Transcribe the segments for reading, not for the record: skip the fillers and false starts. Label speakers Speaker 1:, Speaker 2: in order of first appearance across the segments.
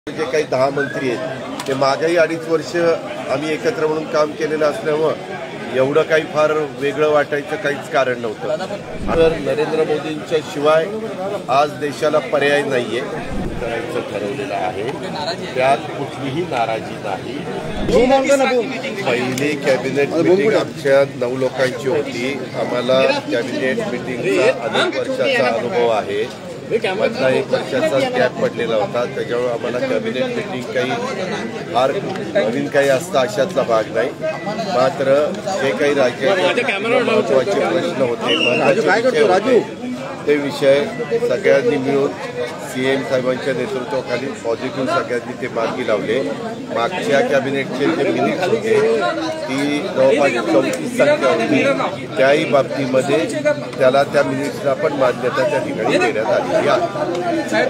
Speaker 1: जे काही 10 मंत्री आहेत ते मागेही 2.5 वर्ष आम्ही एकत्र म्हणून काम केलेलं असल्यामुळे एवढं काही फार वेगळं वाटायचं काहीच कारण नव्हतं। तर नरेंद्र मोदींच्या शिवाय आज देशाला पर्याय नाहीये करायचं ठरवलेलं आहे, त्यात कुठलीही नाराजी नाही। पहिली कॅबिनेट मीटिंग आमच्या 9 लोकांची होती। आम्हाला कॅबिनेट मीटिंगचा अनेक वर्षाचा अनुभव आहे। मधला 1 वर्षाचा गॅप पडलेला होता, त्याच्यामुळे आम्हाला कॅबिनेट मीटिंग काही फार नवीन काही असतं अशातला भाग नाही। मात्र जे काही राज्याचे महत्त्वाचे प्रश्न होते ते विषय सगळ्यांनी मिळून CM साहेबांच्या नेतृत्वाखाली पॉझिटिव्ह सगळ्यांनी ते मार्गी लावले। मागच्या कॅबिनेटचे जे मिनिट्स होते ती जवळपास 34 संख्या होती, त्याही बाबतीमध्ये त्याला त्या मिनिट्सला पण मान्यता त्या ठिकाणी देण्यात आलेली आहे।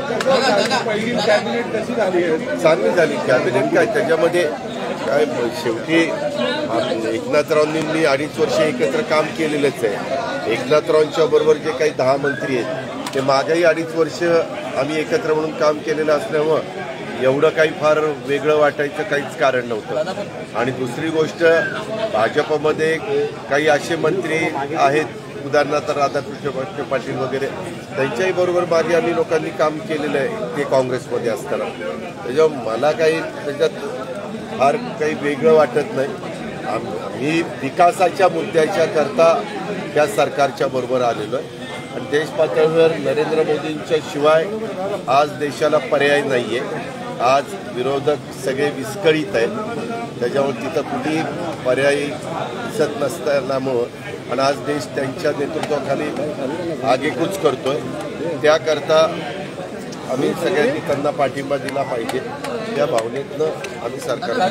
Speaker 1: चांगली झाली कॅबिनेट। काय त्याच्यामध्ये काय शेवटी एकनाथरावांनी 2.5 वर्ष एकत्र काम केलेलंच आहे। एकनाथरावांच्या बरोबर जे काही 10 मंत्री आहेत ते मागेही 2.5 वर्ष आम्ही एकत्र म्हणून काम केलेलं असल्यामुळे एवढं काही फार वेगळं वाटायचं काहीच कारण नव्हतं। आणि दुसरी गोष्ट, भाजपमध्ये काही असे मंत्री आहेत, उदाहरणार्थ राधाकृष्ण पाटील वगैरे, त्यांच्याही बरोबर मागे आम्ही लोकांनी काम केलेलं आहे ते काँग्रेसमध्ये असताना। त्याच्यामुळे मला काही त्याच्यात फार काही वेगळं वाटत नाही। आम्ही विकासाच्या मुद्द्याच्या करता त्या सरकारच्या बरोबर आलेलो आहे आणि देश पातळीवर नरेंद्र मोदींच्या शिवाय आज देशाला पर्याय नाहीये। आज विरोधक सगळे विस्कळीत आहेत, त्याच्यामुळे तिथं कुठेही पर्याय दिसत नसल्यामुळं आणि आज देश त्यांच्या नेतृत्वाखाली आगेकूच करतोय। त्याकरता आम्ही सगळ्यांनी त्यांना पाठिंबा दिला पाहिजे, त्या भावनेतनं आम्ही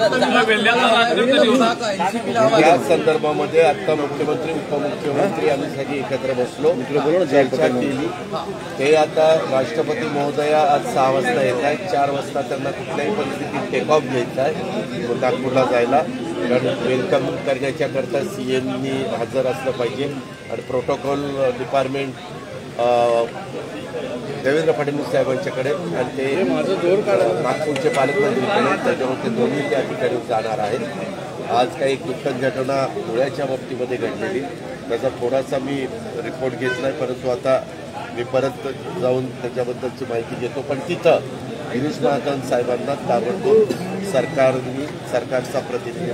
Speaker 1: या संदर्भामध्ये आता मुख्यमंत्री उपमुख्यमंत्री आम्ही सगळे एकत्र बसलो, चर्चा केली। ते आता राष्ट्रपती महोदया आज 6 वाजता येत आहेत, 4 वाजता त्यांना कुठल्याही परिस्थितीत टेक ऑफ घ्यायचा आहे नागपूरला जायला, कारण वेलकम करण्याच्या करता CMनी हजर असलं पाहिजे आणि प्रोटोकॉल डिपार्टमेंट देवेंद्र फडणवीस साहेबांच्याकडे आणि ते नागपूरचे पालकमंत्रीकडे, त्याच्यामुळे ते दोन्ही त्या ठिकाणी जाणार आहेत। आज काही दुःखद घटना धुळ्याच्या बाबतीमध्ये घडलेली, त्याचा थोडासा मी रिपोर्ट घेतलाय, परंतु आता मी परत जाऊन त्याच्याबद्दलची माहिती घेतो। पण तिथं गिरीश महाजन साहेबांना ताबडतोब सरकारचा प्रतिनिधी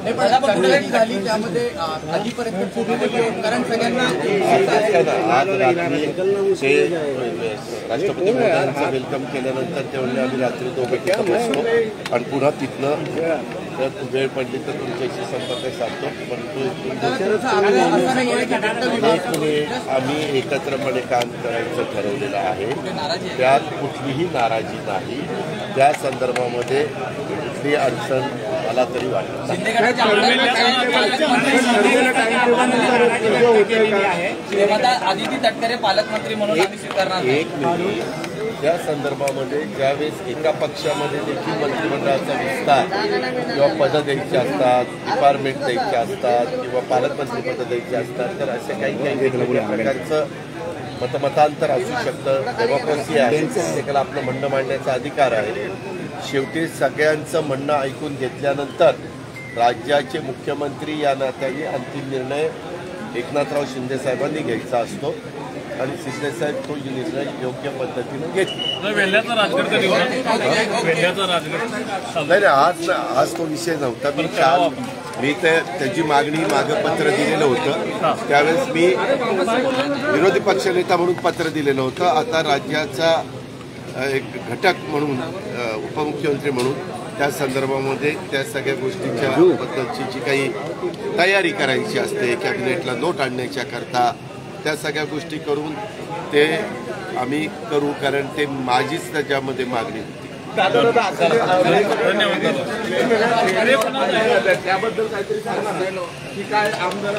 Speaker 1: आज रात्री ते राष्ट्रपती महोदयांचं वेलकम केल्यानंतर ते म्हणले आम्ही रात्री दोघे तिथं बसतो आणि पुन्हा तिथनं वेळ पडली तर तुमच्याशी संपर्क साधतो। परंतु आम्ही एकत्रपणे काम करायचं ठरवलेलं आहे, त्यात कुठलीही नाराजी नाही। त्या संदर्भामध्ये कुठली अडचण मला तरी वाटत नाही। त्या संदर्भामध्ये ज्यावेळेस एका पक्षामध्ये देखील मंत्रिमंडळाचा विस्तार किंवा पदं द्यायची असतात, डिपार्टमेंट द्यायचे असतात किंवा पालकमंत्री पदं द्यायची असतात, तर असे काही वेगवेगळ्या प्रकारचं मतमतांतर असू शकतं। डेमोक्रेसी आहे, प्रत्येकाला आपलं म्हणणं मांडण्याचा अधिकार आहे। शेवटी सगळ्यांचं म्हणणं ऐकून घेतल्यानंतर राज्याचे मुख्यमंत्री या नात्याने अंतिम निर्णय एकनाथराव शिंदे साहेबांनी घ्यायचा असतो आणि शिंदे साहेब तो निर्णय योग्य पद्धतीने घेतला। नाही, आज तो विषय नव्हता। मी त्याची मागणी मागं पत्र दिलेलं होतं, त्यावेळेस मी विरोधी पक्षनेता म्हणून पत्र दिलेलं होतं। आता राज्याचा एक घटक म्हणून उपमुख्यमंत्री म्हणून त्या संदर्भामध्ये त्या सगळ्या गोष्टीच्या बद्दलची जी काही तयारी करायची असते, कॅबिनेटला नोट आणण्याच्या करता, त्या सगळ्या गोष्टी करून ते आम्ही करू, कारण ते माझीच त्याच्यामध्ये मागणी होती। त्याबद्दल काहीतरी सांगा की काय आमदार